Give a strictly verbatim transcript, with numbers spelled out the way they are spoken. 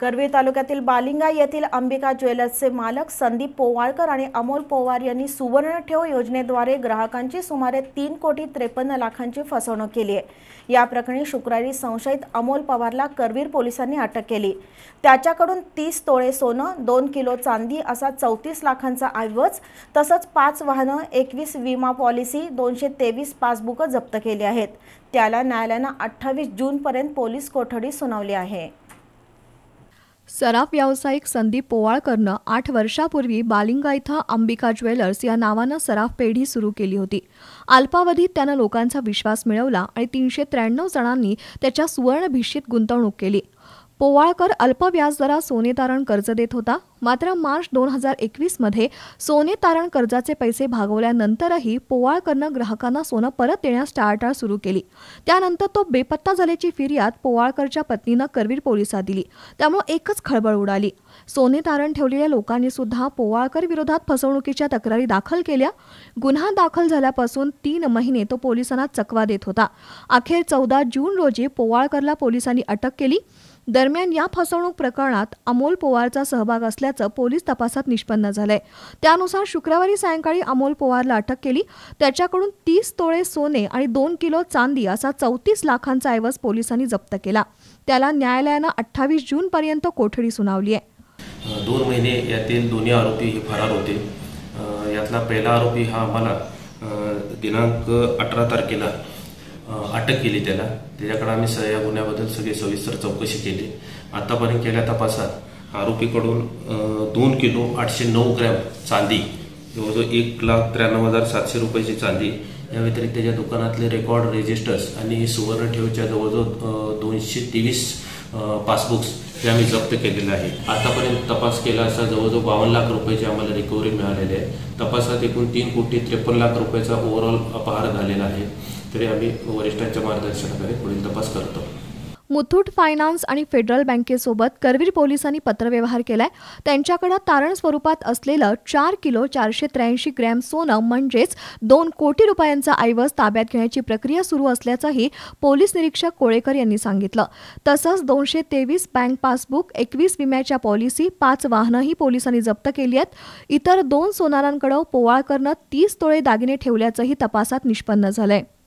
करवीर तालुक्यातील बालिंगा येथील अंबिका ज्वेलर्सचे मालक संदीप पोवाळकर आणि अमोल पवार यांनी सुवर्ण ठेव योजनेद्वारे ग्राहकांची सुमारे तीन कोटी त्रेपन्न लाखांची फसवणूक केली आहे। या प्रकरणी शुक्रवारी संशयित अमोल पवारला करवीर पोलिसांनी अटक केली। त्याच्याकडून तीस तोळे सोनं, दोन किलो चांदी असा चौतीस लाखांचा ऐवज तसंच पाच वाहनं, एकवीस विमा पॉलिसी, दोनशे तेवीस पासबुक जप्त केली आहेत। त्याला न्यायालयाने अठ्ठावीस जून पर्यंत पोलीस कोठडी सुनावली आहे। सराफ व्यावसायिक संदीप पोवाळकरनं आठ वर्षापूर्वी बालिंगा इथं अंबिका ज्वेलर्स या नावानं सराफ पेढी सुरू केली होती। अल्पावधीत त्यानं लोकांचा विश्वास मिळवला आणि तीनशे त्र्याण्णव जणांनी त्याच्या सुवर्ण भिशीत गुंतवणूक केली। पोवाळकर अल्प व्याजदरात सोने तारण कर्ज देत होता। मात्र मार्च दोन हजार एकवीस मध्ये सोने तारण कर्जाचे पैसे भागवल्यानंतरही पोवाळकरनं ग्राहकांना सोनं परत देण्यास टाळाटाळ सुरू केली। त्यानंतर तो बेपत्ता झाल्याची फिर्याद पोवाळकरच्या पत्नीनं करवीर पोलिसात दिली। त्यामुळे एकच खळबळ उडाली। सोने तारण ठेवलेल्या लोकांनी सुद्धा पोवाळकर विरोधात फसवणुकीच्या तक्रारी दाखल केल्या। गुन्हा दाखल झाल्यापासून तीन महिने तो पोलिसांना चकवा देत होता। अखेर चौदा जून रोजी पोवाळकरला पोलिसांनी अटक केली। दरम्यान या फसवणूक प्रकरणात अमोल पवारचा सहभाग असल्याचं पोलीस तपासात निष्पन्न झालंय। त्यानुसार शुक्रवारी सायंकाळी अमोल पवारला अटक केली। त्याच्याकडून तीस तोळे सोने आणि दोन किलो चांदी असा चौतीस लाखांचा ऐवज पोलिसांनी जप्त केला। त्याला न्यायालयानं अठ्ठावीस जून पर्यंत कोठडी सुनावली आहे। दोन महिने यातील दोन्ही आरोपी हे फरार होते। यातला पहिला आरोपी हा आम्हाला दिनांक अठरा तारखेला अटक केली। त्याला त्याच्याकडे आम्ही या गुन्ह्याबद्दल सगळी सविस्तर चौकशी केली। आतापर्यंत केल्या तपासात आरोपीकडून दोन किलो आठशे नऊ ग्रॅम चांदी, जवळजवळ एक लाख त्र्याण्णव हजार सातशे रुपयाची चांदी, या व्यतिरिक्त त्याच्या दुकानातले रेकॉर्ड रजिस्टर्स आणि सुवर्ण ठेवच्या जवळजवळ दोनशे तेवीस पासबुक्स हे आम्ही जप्त केलेले आहे। आतापर्यंत तपास केला असता जवळजवळ बावन्न लाख रुपयाची आम्हाला रिकव्हरी मिळालेली आहे। तपासात एकूण तीन कोटी त्रेपन्न लाख रुपयाचा ओव्हरऑल अपहार झालेला आहे। तरी आम्ही वरिष्ठांच्या मार्गदर्शनाखाली पुढील तपास करतो। मुथूट फायनान्स आणि फेडरल बँकेसोबत करवीर पोलिसांनी पत्रव्यवहार केलाय। त्यांच्याकडे तारण स्वरूपात असलेलं चार किलो चारशे त्र्याऐंशी ग्रॅम सोनं म्हणजेच दोन कोटी रुपयांचा ऐवज ताब्यात घेण्याची प्रक्रिया सुरू असल्याचंही पोलीस निरीक्षक कोळेकर यांनी सांगितलं। तसंच दोनशे तेवीस बँक पासबुक, एकवीस विम्याच्या पॉलिसी, पाच वाहनंही पोलिसांनी जप्त केली आहेत। इतर दोन सोनारांकडे पोवाळकरनं तीस तोळे दागिने ठेवल्याचंही तपासात निष्पन्न झालंय।